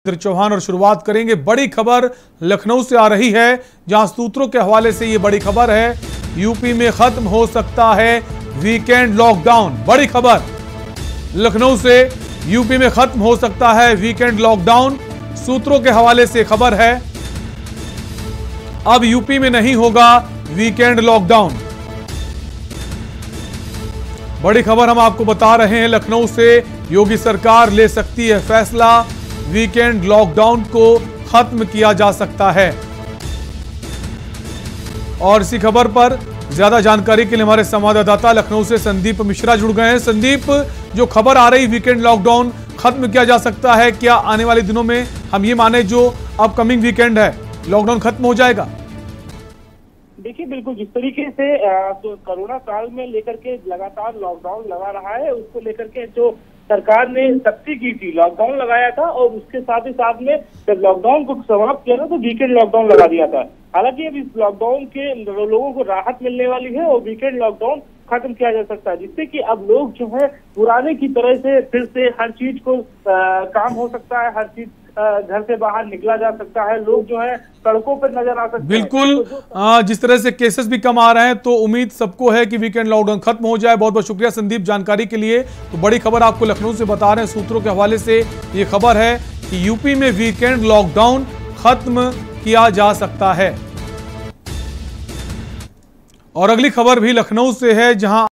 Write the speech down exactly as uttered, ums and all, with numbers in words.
चौहान और शुरुआत करेंगे। बड़ी खबर लखनऊ से आ रही है, जहां सूत्रों के हवाले से ये बड़ी खबर है, यूपी में खत्म हो सकता है वीकेंड लॉकडाउन। बड़ी खबर लखनऊ से, यूपी में खत्म हो सकता है वीकेंड लॉकडाउन। सूत्रों के हवाले से खबर है, अब यूपी में नहीं होगा वीकेंड लॉकडाउन। बड़ी खबर हम आपको बता रहे हैं लखनऊ से, योगी सरकार ले सकती है फैसला, वीकेंड लॉकडाउन को खत्म किया जा सकता है। और इसी खबर पर ज्यादा जानकारी के लिए हमारे संवाददाता लखनऊ से संदीप मिश्रा जुड़ गए हैं। संदीप, जो खबर आ रही वीकेंड लॉकडाउन खत्म किया जा सकता है, क्या आने वाले दिनों में हम ये माने जो अपकमिंग वीकेंड है लॉकडाउन खत्म हो जाएगा? देखिए, बिल्कुल जिस तरीके से तो कोरोना काल में लेकर के लगातार लॉकडाउन लगा रहा है, उसको लेकर के जो सरकार ने सख्ती की थी, लॉकडाउन लगाया था और उसके साथ ही साथ में जब लॉकडाउन को समाप्त किया था तो वीकेंड लॉकडाउन लगा दिया था। हालांकि अब इस लॉकडाउन के लोगों को राहत मिलने वाली है और वीकेंड लॉकडाउन खत्म किया जा सकता है, जिससे कि अब लोग जो है पुराने की तरह से फिर से हर चीज को आ, काम हो सकता है, हर चीज घर से बाहर निकला जा सकता है, लोग जो है सड़कों पर नजर आ सकते हैं। बिल्कुल, तो जिस तरह से केसेस भी कम आ रहे हैं तो उम्मीद सबको है कि वीकेंड लॉकडाउन खत्म हो जाए। बहुत बहुत शुक्रिया संदीप जानकारी के लिए। तो बड़ी खबर आपको लखनऊ से बता रहे हैं, सूत्रों के हवाले से ये खबर है कि यूपी में वीकेंड लॉकडाउन खत्म किया जा सकता है। और अगली खबर भी लखनऊ से है, जहां